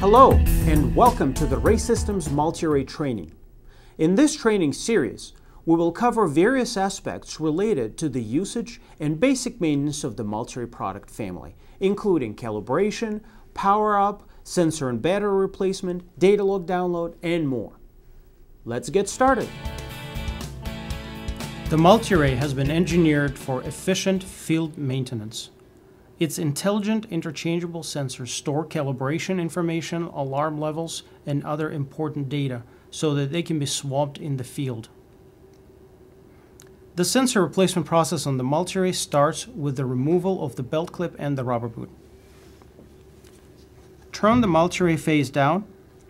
Hello, and welcome to the Ray Systems Multi-Array training. In this training series, we will cover various aspects related to the usage and basic maintenance of the multi-array product family, including calibration, power-up, sensor and battery replacement, data log download, and more. Let's get started. The multi-array has been engineered for efficient field maintenance. Its intelligent interchangeable sensors store calibration information, alarm levels, and other important data so that they can be swapped in the field. The sensor replacement process on the multi-array starts with the removal of the belt clip and the rubber boot. Turn the multi-array face down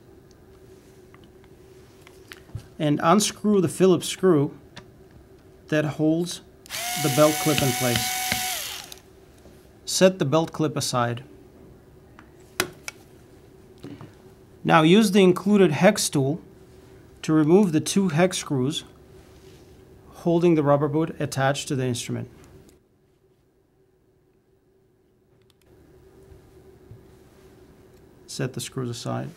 and unscrew the Phillips screw that holds the belt clip in place. Set the belt clip aside. Now use the included hex tool to remove the two hex screws holding the rubber boot attached to the instrument. Set the screws aside.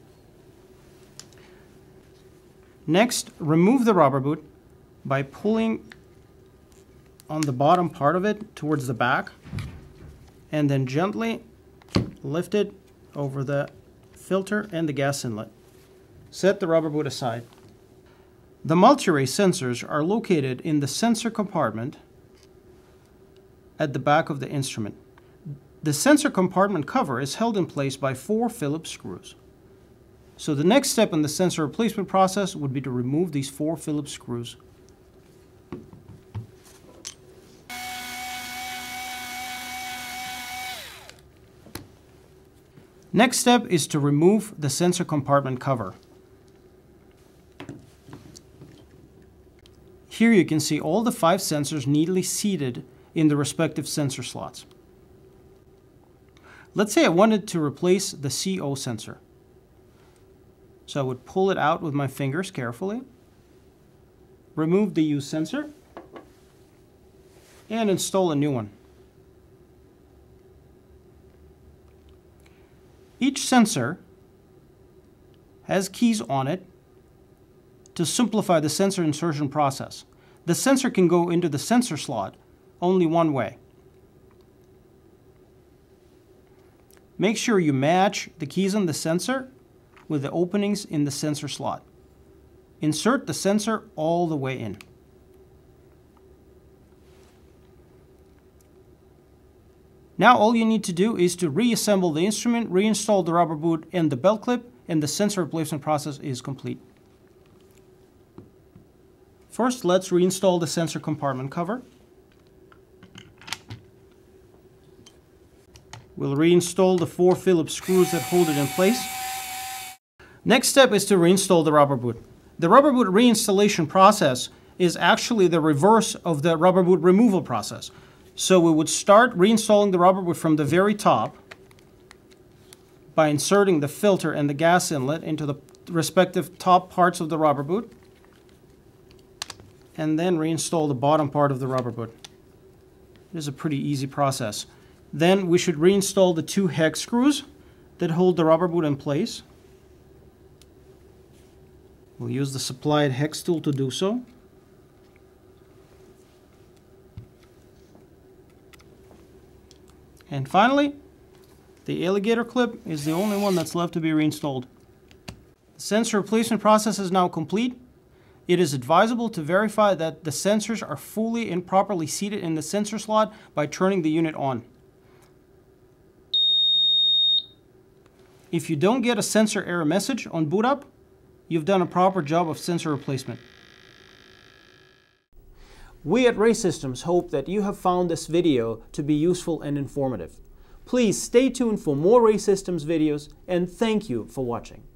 Next, remove the rubber boot by pulling on the bottom part of it towards the back, and then gently lift it over the filter and the gas inlet. Set the rubber boot aside. The multi-array sensors are located in the sensor compartment at the back of the instrument. The sensor compartment cover is held in place by 4 Phillips screws. So the next step in the sensor replacement process would be to remove these 4 Phillips screws. Next step is to remove the sensor compartment cover. Here you can see all the 5 sensors neatly seated in the respective sensor slots. Let's say I wanted to replace the CO sensor. So I would pull it out with my fingers carefully, remove the used sensor, and install a new one. Each sensor has keys on it to simplify the sensor insertion process. The sensor can go into the sensor slot only one way. Make sure you match the keys on the sensor with the openings in the sensor slot. Insert the sensor all the way in. Now all you need to do is to reassemble the instrument, reinstall the rubber boot and the belt clip, and the sensor replacement process is complete. First, let's reinstall the sensor compartment cover. We'll reinstall the 4 Phillips screws that hold it in place. Next step is to reinstall the rubber boot. The rubber boot reinstallation process is actually the reverse of the rubber boot removal process. So we would start reinstalling the rubber boot from the very top by inserting the filter and the gas inlet into the respective top parts of the rubber boot, and then reinstall the bottom part of the rubber boot. It is a pretty easy process. Then we should reinstall the 2 hex screws that hold the rubber boot in place. We'll use the supplied hex tool to do so. And finally, the alligator clip is the only one that's left to be reinstalled. The sensor replacement process is now complete. It is advisable to verify that the sensors are fully and properly seated in the sensor slot by turning the unit on. If you don't get a sensor error message on boot up, you've done a proper job of sensor replacement. We at Ray Systems hope that you have found this video to be useful and informative. Please stay tuned for more Ray Systems videos, and thank you for watching.